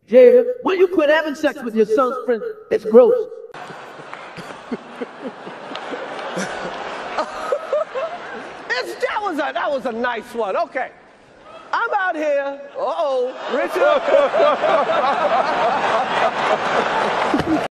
Jada, when you quit having sex with your son's friend, it's gross. That was a nice one. Okay. I'm out here. Uh-oh. Richard.